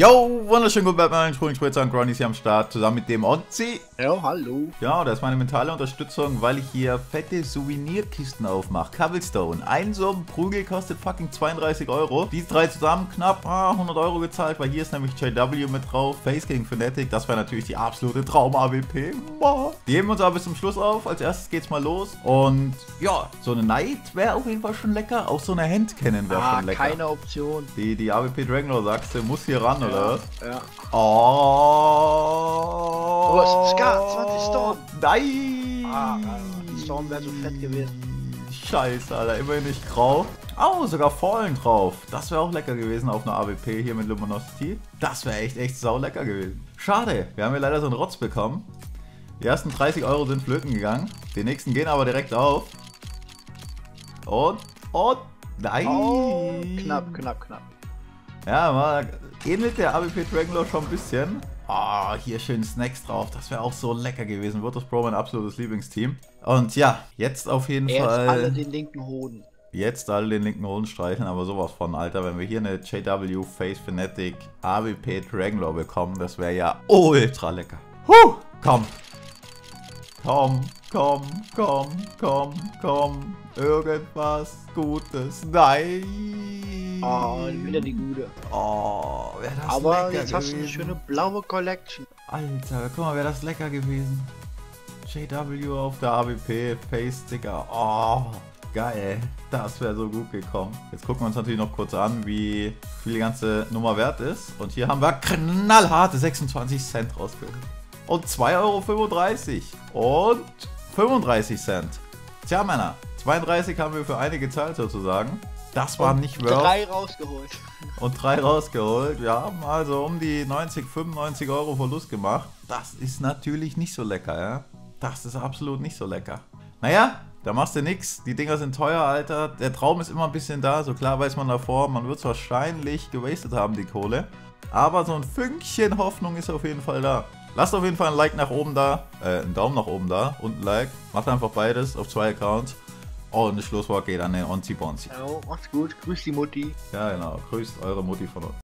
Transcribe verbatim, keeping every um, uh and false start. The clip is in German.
Yo, wunderschön gut, Batman, Sprung, Spritzer und Gronny ist hier am Start, zusammen mit dem Onzi. Ja, hallo. Ja, das ist meine mentale Unterstützung, weil ich hier fette Souvenirkisten aufmache. Cobblestone. Ein so ein Prügel kostet fucking zweiunddreißig Euro. Die drei zusammen knapp ah, hundert Euro gezahlt, weil hier ist nämlich J W mit drauf. Face gegen Fnatic, das wäre natürlich die absolute Traum-A W P. Die heben uns aber bis zum Schluss auf. Als erstes geht's mal los. Und ja, so eine Knight wäre auf jeden Fall schon lecker. Auch so eine Handcannon wäre ah, schon lecker. Keine Option. Die, die A W P Dragonlord, sagst du, muss hier ran, Ja, oder was? ja. Oh, Oh, Scar, zwanzig Storm. Nein! Ah, die Storm wäre so fett gewesen. Scheiße, Alter, immerhin nicht grau. Oh, sogar Fallen drauf. Das wäre auch lecker gewesen auf einer A W P hier mit Luminosity. Das wäre echt, echt sau lecker gewesen. Schade, wir haben hier leider so einen Rotz bekommen. Die ersten dreißig Euro sind flöten gegangen. Die nächsten gehen aber direkt auf. Und, und, nein! Oh, knapp, knapp, knapp. Ja, mal ähnelt der A W P Dragonlord schon ein bisschen. Ah, oh, hier schön Snacks drauf. Das wäre auch so lecker gewesen. Virtus Pro mein absolutes Lieblingsteam. Und ja, jetzt auf jeden Erst Fall. alle den linken Hoden. Jetzt alle den linken Hoden streicheln, aber sowas von, Alter. Wenn wir hier eine J W Face Fnatic A W P Dragonlord bekommen, das wäre ja ultra lecker. Huh, komm. Komm, komm, komm, komm, komm. Irgendwas Gutes. Nein. Oh, wieder die gute. Oh, wäre das Aber lecker jetzt hast du gewesen. eine schöne blaue Collection. Alter, guck mal, wäre das lecker gewesen. J W auf der A W P, Face Sticker. Oh, geil. Das wäre so gut gekommen. Jetzt gucken wir uns natürlich noch kurz an, wie viel die ganze Nummer wert ist. Und hier haben wir knallharte sechsundzwanzig Cent rausgeholt. Und zwei Euro fünfunddreißig. Und fünfunddreißig Cent. Tja, Männer. zweiunddreißig haben wir für eine gezahlt sozusagen. Das war nicht worth. Drei rausgeholt. Und drei rausgeholt. Wir haben also um die neunzig, fünfundneunzig Euro Verlust gemacht. Das ist natürlich nicht so lecker, ja. Das ist absolut nicht so lecker. Naja, da machst du nix. Die Dinger sind teuer, Alter. Der Traum ist immer ein bisschen da. So klar weiß man davor, man wird es wahrscheinlich gewastet haben, die Kohle. Aber so ein Fünkchen Hoffnung ist auf jeden Fall da. Lasst auf jeden Fall ein Like nach oben da. Äh, einen Daumen nach oben da und ein Like. Macht einfach beides auf zwei Accounts. Und das Schlusswort geht an den Onzi Bonzi. Ja, macht's gut. Grüß die Mutti. Ja, genau. Grüßt eure Mutti von uns.